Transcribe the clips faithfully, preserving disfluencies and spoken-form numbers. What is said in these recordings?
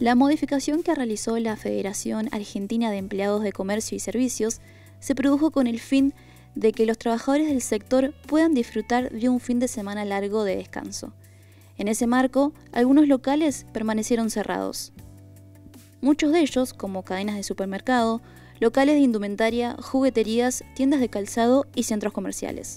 La modificación que realizó la Federación Argentina de Empleados de Comercio y Servicios se produjo con el fin de que los trabajadores del sector puedan disfrutar de un fin de semana largo de descanso. En ese marco, algunos locales permanecieron cerrados. Muchos de ellos, como cadenas de supermercado, locales de indumentaria, jugueterías, tiendas de calzado y centros comerciales.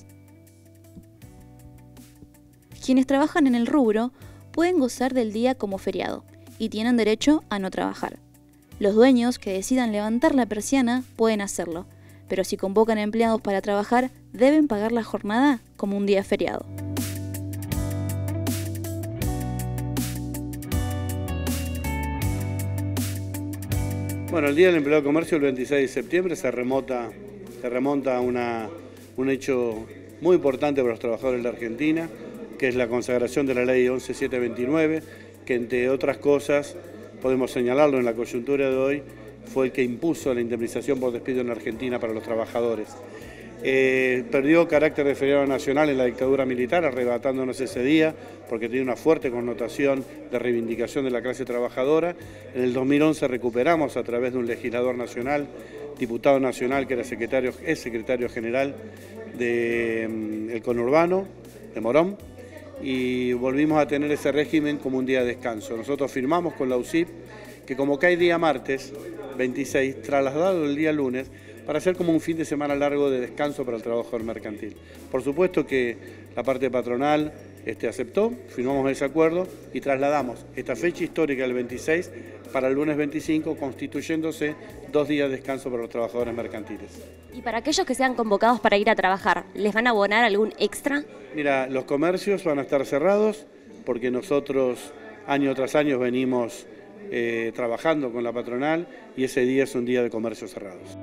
Quienes trabajan en el rubro pueden gozar del día como feriado y tienen derecho a no trabajar. Los dueños que decidan levantar la persiana pueden hacerlo, pero si convocan empleados para trabajar, deben pagar la jornada como un día feriado. Bueno, el Día del Empleado de Comercio, el veintiséis de septiembre, se remonta, se remonta a una, un hecho muy importante para los trabajadores de la Argentina, que es la consagración de la Ley once mil setecientos veintinueve, que entre otras cosas, podemos señalarlo en la coyuntura de hoy, fue el que impuso la indemnización por despido en la Argentina para los trabajadores. Eh, perdió carácter de feriado nacional en la dictadura militar, arrebatándonos ese día, porque tiene una fuerte connotación de reivindicación de la clase trabajadora. En el dos mil once recuperamos a través de un legislador nacional, diputado nacional, que era secretario, es secretario general del conurbano, de Morón, y volvimos a tener ese régimen como un día de descanso. Nosotros firmamos con la U C I P que como cae día martes, veintiséis, trasladado el día lunes, para hacer como un fin de semana largo de descanso para el trabajador mercantil. Por supuesto que la parte patronal este, aceptó, firmamos ese acuerdo y trasladamos esta fecha histórica del veintiséis para el lunes veinticinco, constituyéndose dos días de descanso para los trabajadores mercantiles. Y para aquellos que sean convocados para ir a trabajar, ¿les van a abonar algún extra? Mira, los comercios van a estar cerrados porque nosotros año tras año venimos eh, trabajando con la patronal y ese día es un día de comercios cerrados.